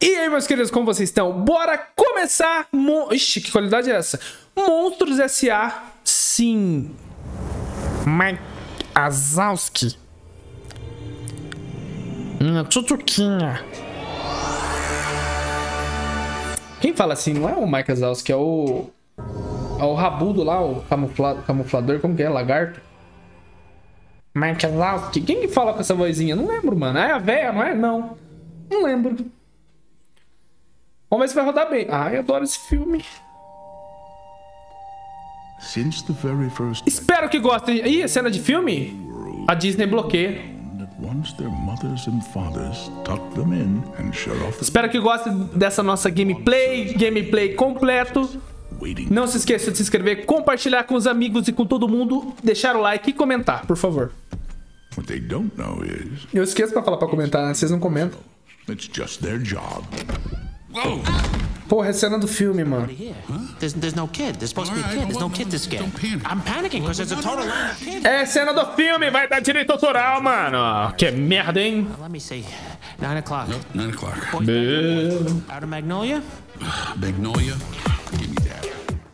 E aí, meus queridos, como vocês estão? Bora começar... Ixi, que qualidade é essa? Monstros S.A. Sim. Mike Wazowski. Minha tchutchuquinha. Quem fala assim? Não é o Mike Wazowski, é o... É o rabudo lá, o camuflador. Como que é? Lagarto? Mike Wazowski. Quem que fala com essa vozinha? Não lembro, mano. É a véia, não é? Não. Não lembro. Vamos ver se vai rodar bem. Ai, eu adoro esse filme. Espero que gostem. Ih, cena de filme? A Disney bloqueia. Espero que gostem dessa nossa gameplay completo. Não se esqueça de se inscrever, compartilhar com os amigos e com todo mundo, deixar o like e comentar, por favor. Eu esqueço pra falar pra comentar, né? Vocês não comentam. Porra, é cena do filme, mano. É cena do filme, vai dar direito autoral, mano. Que merda, hein? 9 o'clock. Nope, 9 o'clock. Out of Magnolia? Magnolia? Give me that.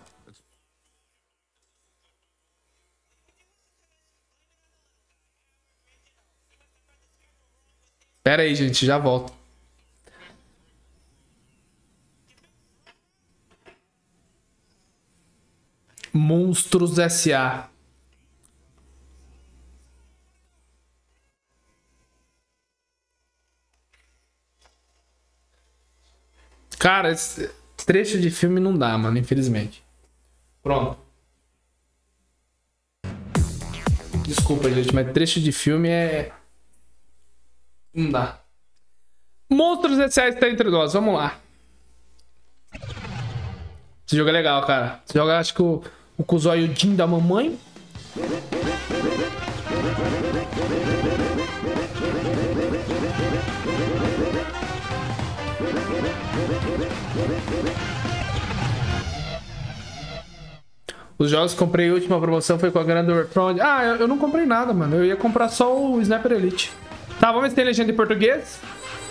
Pera aí, gente, já volto. Monstros S.A. Cara, esse trecho de filme não dá, mano, infelizmente. Pronto. Desculpa, gente, mas trecho de filme é... Não dá. Monstros S.A. está entre nós, vamos lá. Esse jogo é legal, cara. Esse jogo, acho que o Kuzoyudin da mamãe. Os jogos que comprei, a última promoção foi com a Grand Overthrown. Ah, eu não comprei nada, mano. Eu ia comprar só o Sniper Elite. Tá, vamos ver se tem legenda em português.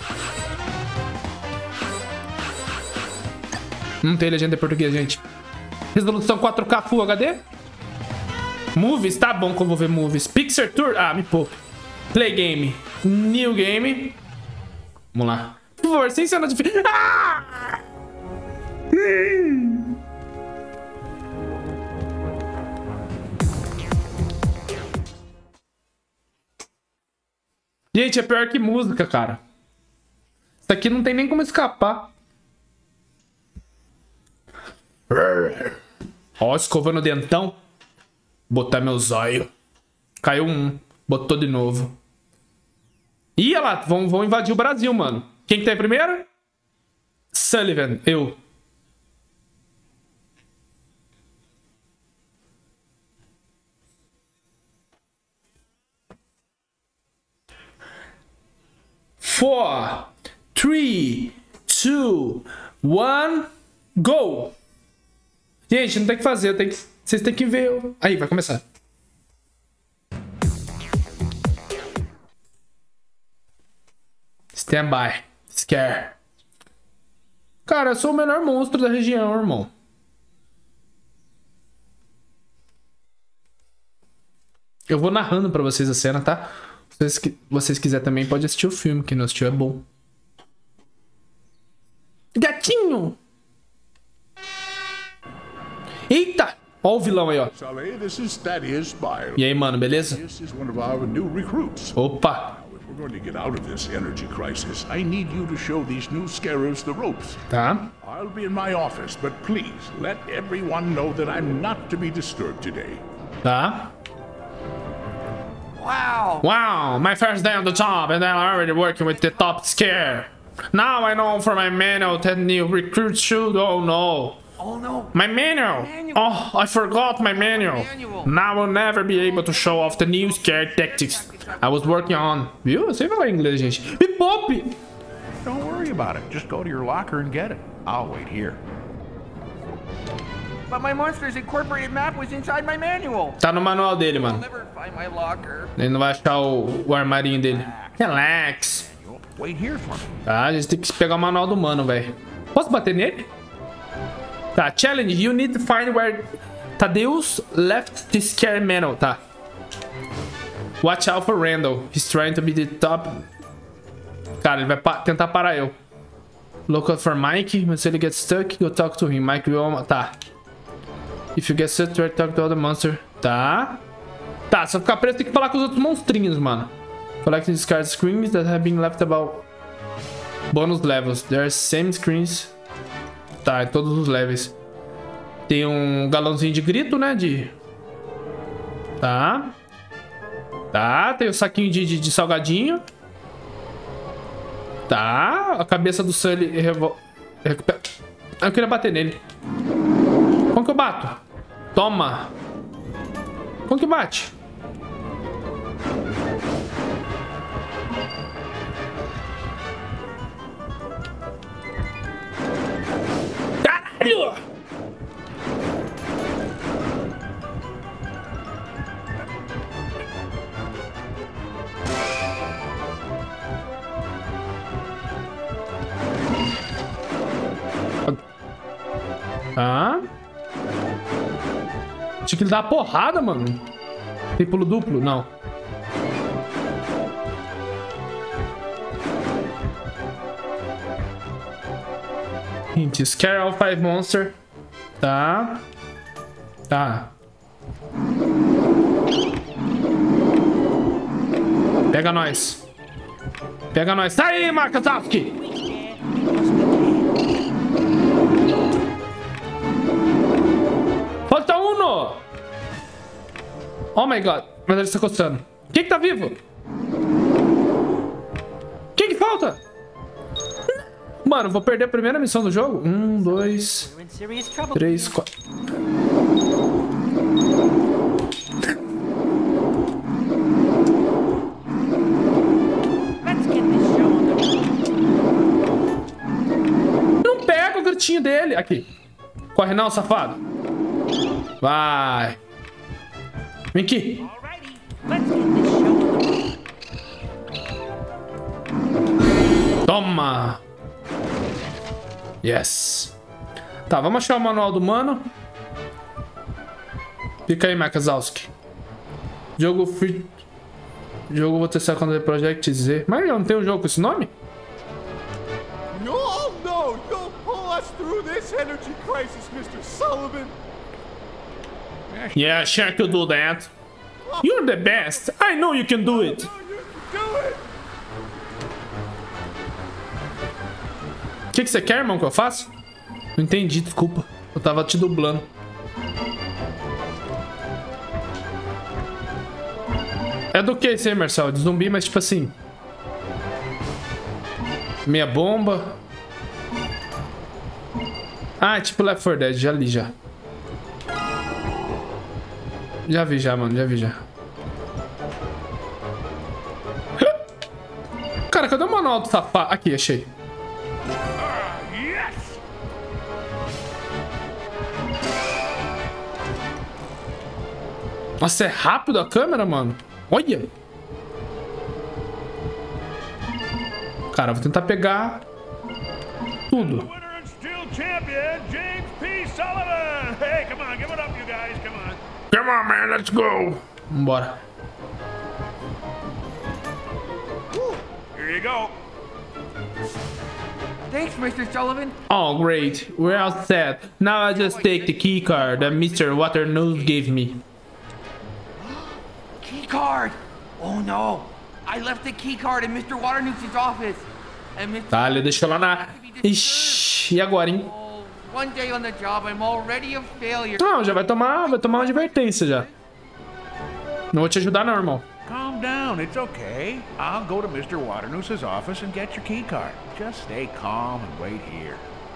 Não tem legenda em português, gente. Resolução 4K Full HD. Movies, tá bom que eu vou ver movies. Pixar Tour, ah, me poupe. Play Game, New Game. Vamos lá. Por favor, sem cena de... Ah! Gente, é pior que música, cara. Isso aqui não tem nem como escapar. Ó, escovando o dentão. Botar meu zóio. Caiu um. Botou de novo. Ih, olha lá. Vão invadir o Brasil, mano. Quem que tá aí primeiro? Sullivan. Eu. Four, 3, 2, 1, go! Gente, não tem o que fazer, vocês têm que ver. Aí, vai começar. Stand by. Scare. Cara, eu sou o melhor monstro da região, irmão. Eu vou narrando pra vocês a cena, tá? Se vocês quiserem também, pode assistir o filme, que não assistiu é bom. Gatinho! Eita! Ó o vilão aí, ó. E aí, mano, beleza? Opa! Tá. I'll be in my office, but please let everyone know that I'm not to be disturbed today. Tá. Wow! Wow, my first day on the job and I'm already working with the top scare. Now I know for my manual that new recruits should. Oh no. Oh no. My manual. Oh, I forgot my manual. Now I'll never be able to show off the new scare tactics I was working on. Viu? Eu sei falar inglês, gente. Me poupe! Don't worry about it. Just go to your locker and get it. I'll wait here. But my monster's incorporated map was inside my manual. Tá no manual dele, I'll mano. never find my locker. Ele não vai achar o armarinho dele. Relax. Wait here for me. Tá, a gente tem que pegar o manual do mano, velho. Posso bater nele? Tá, challenge. You need to find where Thaddeus left the scary manual. Tá. Watch out for Randall. He's trying to be the top. Cara, ele vai tentar parar eu. Look out for Mike. When ele get stuck, go talk to him. Mike will... Tá. If you get stuck, try to talk to the other monster. Tá. Tá, se eu ficar preso, tem que falar com os outros monstrinhos, mano. Collect these card screens that have been left about bonus levels. There are same screens. Tá, em todos os levels. Tem um galãozinho de grito, né? Tá. Tá, tem o saquinho de salgadinho. Tá, a cabeça do Sully recupera. Eu queria bater nele. Como que eu bato? Toma. Como que bate? Caralho! Tá. Tinha que ele dar uma porrada, mano. Tem pulo duplo? Não. Hint. Scare all 5 monster. Tá. Tá. Pega nós. Pega nós. Tá aí, Makazaki! Falta uno! Oh my god. Mas ele está coçando. Quem que tá vivo? Quem que falta? Mano, vou perder a primeira missão do jogo. 1, 2, 3, 4. Não pega o gritinho dele. Aqui. Corre não, safado. Vai. Vem aqui. Toma. Yes. Tá, vamos achar o manual do mano. Fica aí, Makazowski. Jogo free. Jogo vou testar quando é Project Z. Mas não tem um jogo com esse nome? No, no, you'll pull us through this energy crisis, Mr. Sullivan. Yeah, sure to do that. You're the best. I know you can do it. No, you can do it. O que você quer, irmão, que eu faça? Não entendi, desculpa. Eu tava te dublando. É do que esse aí, Marcel? De zumbi, mas tipo assim... Meia bomba. Ah, é tipo Left 4 Dead, já li já. Já vi já, mano, já vi já. Cara, cadê o manual do safado? Aqui, achei. Nossa, é rápido a câmera, mano. Olha. Cara, vou tentar pegar tudo. Come on, man, let's go. Vambora. Here you go. Thanks, Mr. Sullivan. Oh, great. We're all set. Now I just take the key card that Mr. Waternoose gave me. Key card. Oh no, I left the key card in Mr. Waternoose's office. And Mr. Tá, ele deixou lá na... Ixi, e agora, hein? Oh, one day on the job, I'm already a failure. Não, já vai tomar uma advertência já. Não vou te ajudar não, irmão. Calm down, it's okay. I'll go to Mr. Waternoose's office and get your key card. Just stay calm and wait here.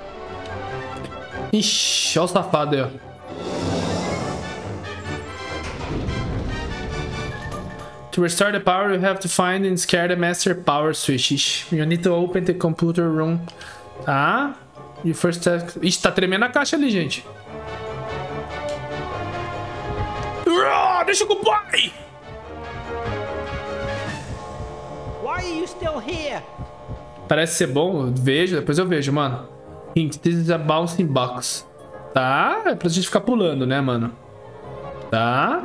Ixi, olha o safado aí, ó. To restore the power, you have to find and scare the master power switch. You need to open the computer room. Tá. E first task... Ixi, tá tremendo a caixa ali, gente. Deixa com o pai! Why are you still here? Parece ser bom, eu vejo, depois eu vejo, mano. Hint, this is a bouncing box. Tá, é pra gente ficar pulando, né, mano? Tá.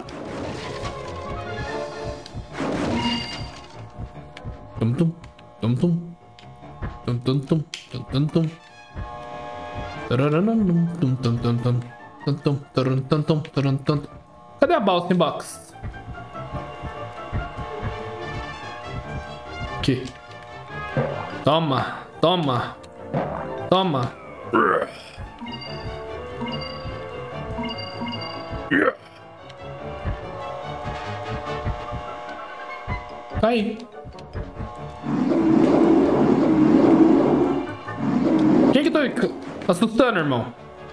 Tum tum, tum tum. Tum tum tum, tum tum tum. Tum tum tum tum. Tum tum tum tum tum tum tum. Cadê a bouncing box? Aqui. Toma, toma, toma. Cai. Quem que tô assustando, irmão?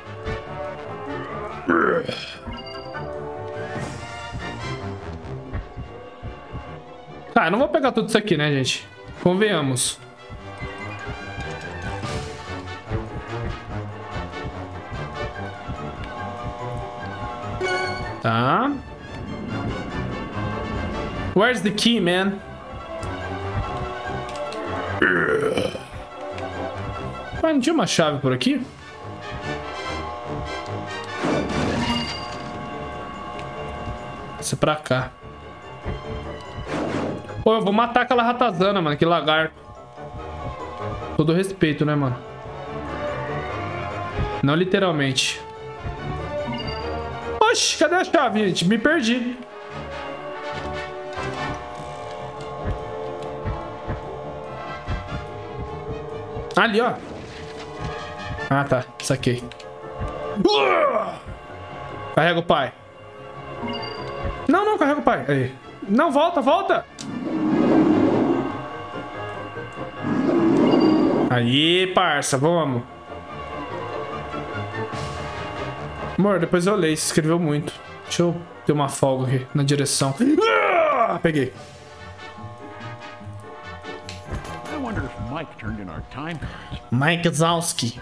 Tá, eu não vou pegar tudo isso aqui, né, gente? Convenhamos. Tá. Where's the key, man? Mas não tinha uma chave por aqui? Essa é pra cá. Pô, eu vou matar aquela ratazana, mano. Que lagarto. Todo respeito, né, mano? Não literalmente. Oxi, cadê a chave, gente? Me perdi. Ali, ó. Ah, tá. Saquei. Carrega o pai. Não, não, carrega o pai. Aí. Não, volta, volta. Aí, parça, vamos. Amor, depois eu leio, se escreveu muito. Deixa eu ter uma folga aqui na direção. Peguei. I wonder if Mike turned in our time cards. Mike Wazowski.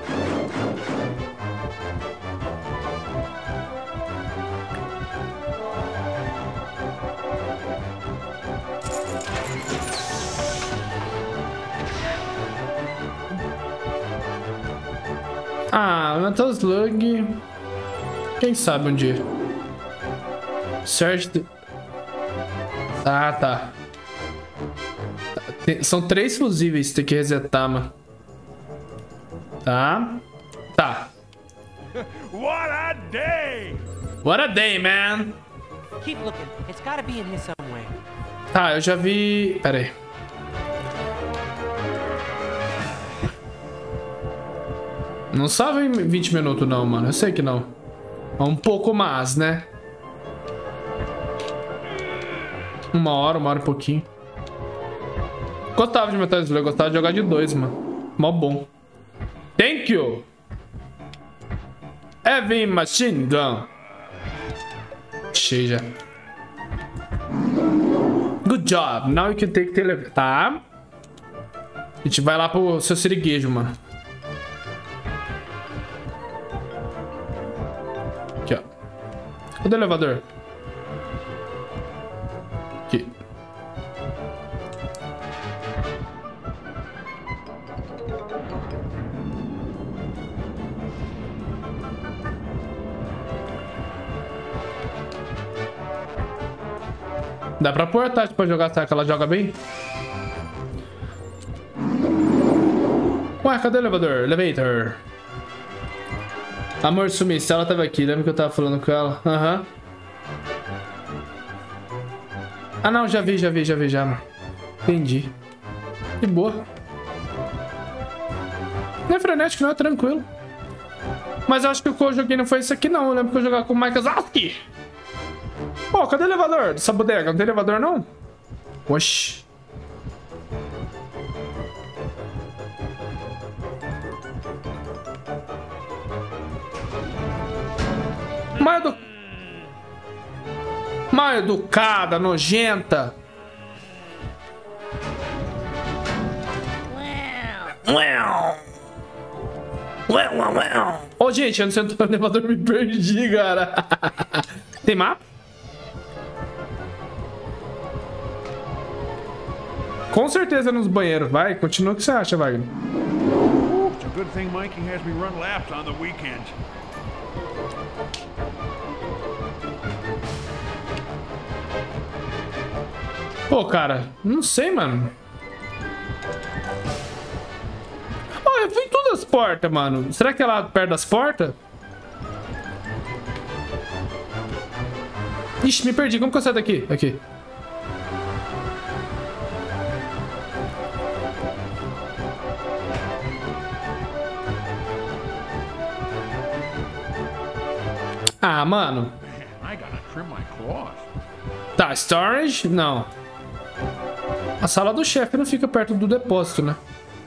Ah, Metal Slug. Quem sabe um dia. Search. Ah, tá. São 3 fusíveis, tem que resetar, mano. Tá. Tá. What a day! What a day, man. Keep looking. It's gotta be in here somewhere. Tá, eu já vi... Pera aí. Não salva em 20 minutos não, mano. Eu sei que não. Um pouco mais, né? Uma hora e pouquinho. Gostava de Metal Slug, gostava de jogar de 2, mano. Mó bom. Thank you. Heavy Machine Gun. Cheio já. Good job. Now you can take the elevator. Tá. A gente vai lá pro seu siriguejo, mano. Aqui, ó. Cadê o elevador? Aqui. Dá pra pôr a Tati pra jogar, será que ela joga bem? Ué, cadê o elevador? Elevator. Amor, sumi, se ela tava aqui, lembra que eu tava falando com ela? Aham. Ah, não, já vi, mano. Entendi. De boa. Não é frenético, não, é tranquilo. Mas eu acho que o que eu joguei não foi esse aqui, não. Eu lembro que eu jogava com o Mike Wazowski. Pô, cadê o elevador dessa bodega? Não tem elevador, não? Oxi. Mal educada, nojenta. Ô, gente, eu não sei onde o elevador, me perdi, cara. Tem mapa? com certeza nos banheiros. Vai, continua o que você acha, Wagner. It's a good thing Mikey has me run laps on the weekends. Pô, cara, não sei, mano. Ó, eu fui em todas as portas, mano. Será que é lá perto das portas? Ixi, me perdi. Como que eu saio daqui? Aqui. Ah, mano. I gotta trim my claws. Tá, storage? Não. A sala do chefe não fica perto do depósito, né?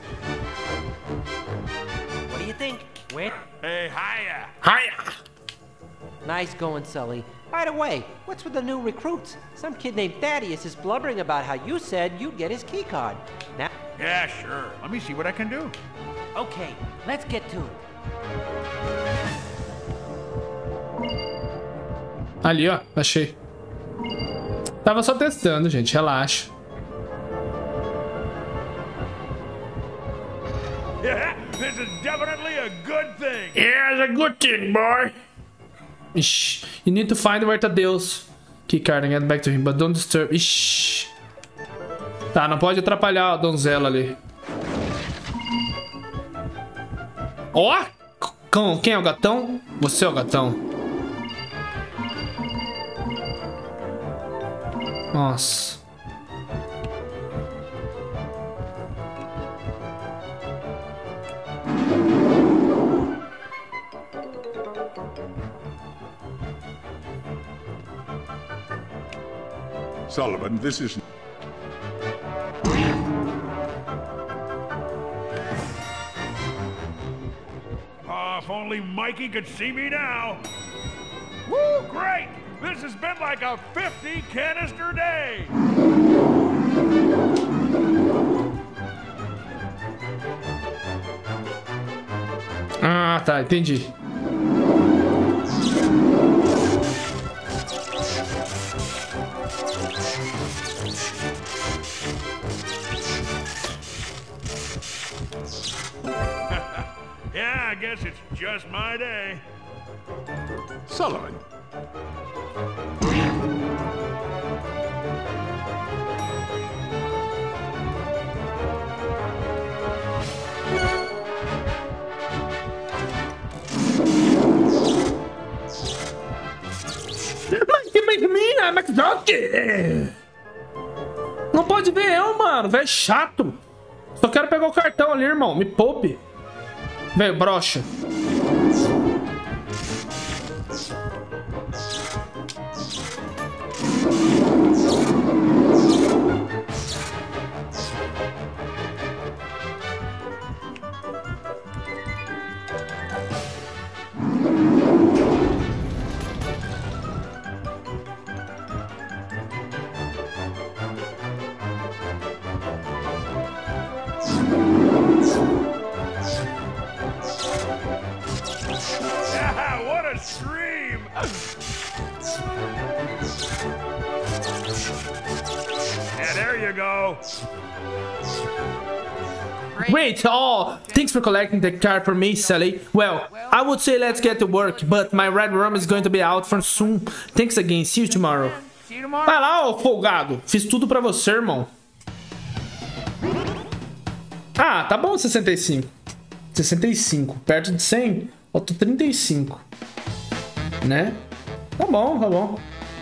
What do you think? Wait. Hey, hiya. Hiya! Nice going, Sully. By the way, what's with the new recruits? Some kid named Thaddeus is blubbering about how you said you'd get his key card. Now, Yeah, sure. Let me see what I can do. okay, let's get to it. Ali, ó. Achei. Tava só testando, gente. Relaxa. Yeah, this is definitely a good thing. Yeah, it's a good thing, boy. Ixi. You need to find where Deus. Keycard and get back to him, but don't disturb. Ixi. Tá, não pode atrapalhar a donzela ali. Ó! Quem é o gatão? Você é o gatão. Nossa. Sullivan, this is... Oh, if only Mikey could see me now. Woo, great! This has been like a 50 canister day. Ah, tá, entendi. Yeah, I guess it's just my day. Sullivan. Não pode ver eu, mano. Velho chato. Só quero pegar o cartão ali, irmão. Me poupe. Velho broxa. Yeah, what a scream! Yeah, there you go. Wait, oh, thanks for collecting the card for me, Sully. Well, I would say let's get to work, but my red rum is going to be out for soon. Thanks again, see you tomorrow. See you tomorrow. Vai lá, ô folgado. Fiz tudo pra você, irmão. Ah, tá bom 65. 65. Perto de 100, falta 35. Né? Tá bom, tá bom.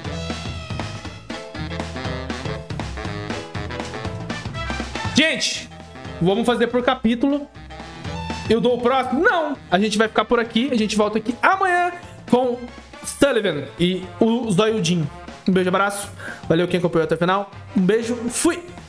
Gente, vamos fazer por capítulo. Eu dou o próximo? Não! A gente vai ficar por aqui. A gente volta aqui amanhã com Sullivan e o Zoiudinho. Um beijo, abraço. Valeu quem acompanhou até o final. Um beijo, fui!